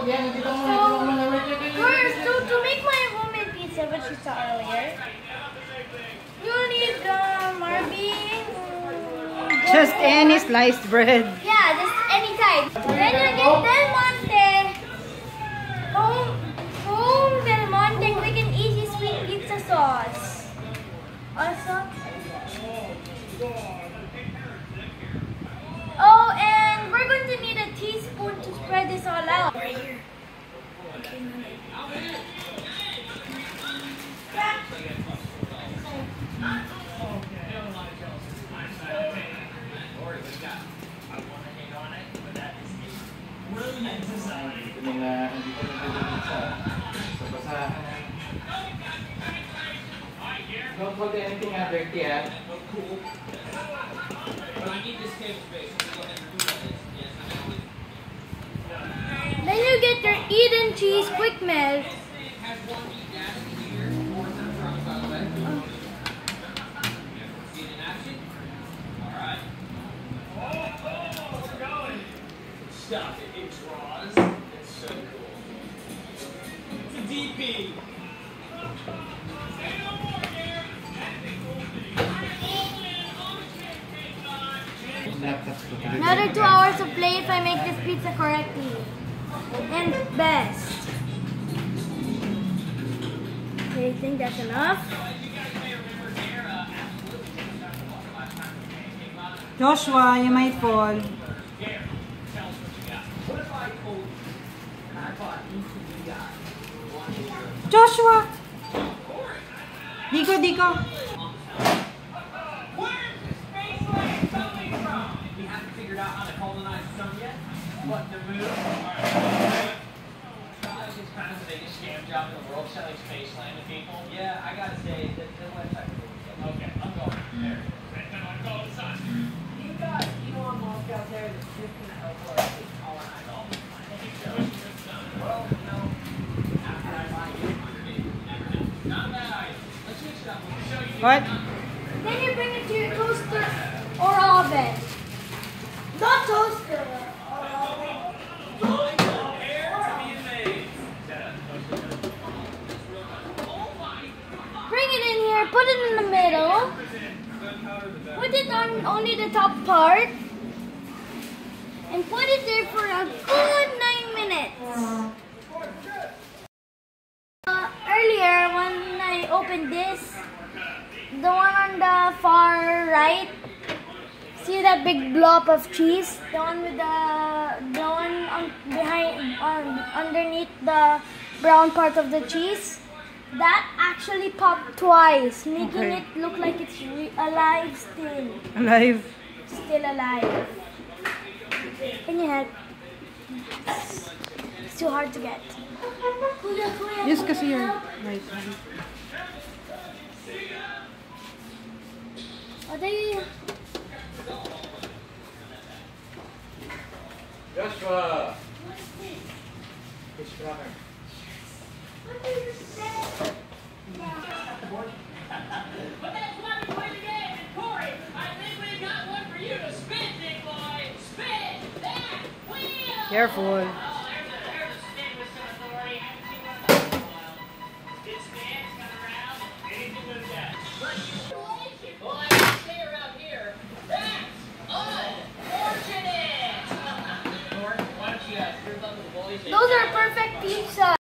First, to make my homemade pizza, which you saw earlier, you need Marby. Just any sliced bread. Yeah, just any type. Then you get Del Monte. Home Del Monte quick and easy sweet pizza sauce. Also. Oh, and we're going to need a teaspoon to spread this all out. Right here. Okay, Don't hold anything dirty, eh? Cool. But I need this table space. Go ahead and do this. Then you get your Eden cheese quick melt. Has one meat dash here. More than a truck, by the way. Eden action. Alright. Oh, we're going. Stuff. It draws. It's so cool. It's a DP. Another 2 hours of play if I make this pizza correctly. And best. Okay, I think that's enough. Joshua, you might fall. Joshua! Diko. Out how to colonize some yet, but the move is kind of the biggest scam job in the world, selling space land to people. Yeah, I gotta say, the website is really good. Okay, I'm going there. I'm going inside. You got Elon Musk out there that's just gonna help us colonize all the time. Well, you know, after I buy it, never know. Not a bad idea. Let's switch it up. We'll show you. What? Then you bring it to your toaster or oven. Not toaster. Bring it in here, put it in the middle. Put it on only the top part. And put it there for a good 9 minutes. Earlier, when I opened this, the one on the far right, see that big blob of cheese? The one with the one underneath the brown part of the cheese? That actually popped twice, making it look like it's alive still. Alive. Still alive. Can you help? It's too hard to get. Yes, kasi you're right. Oh, they... Joshua! Fish runner. What did you say? But that's why we play the game. And Corey, I think we've got one for you to spin, big boy. Spin that wheel! Careful. There's a spin with some authority. I haven't seen one of those in a while. It spins, comes around, anything with that. Congratulations, boy. Stay around here. That's unfortunate. Why don't you here's up with the boys? Those are perfect pizza.